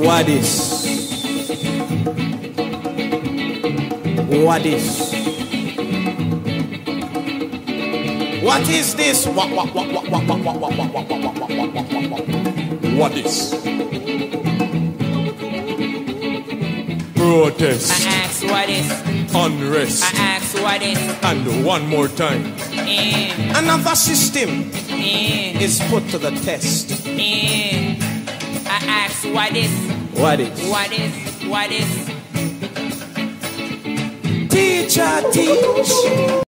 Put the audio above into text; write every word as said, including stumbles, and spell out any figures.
What is? What is? What is this? What what what what what what what what what what what what what what is? Protest. I ask what is? Unrest. I ask what is? And one more time. Mm. Another system Mm. is put to the test. Mm. I ask what is? What is? What is? What is? Teacher, teach.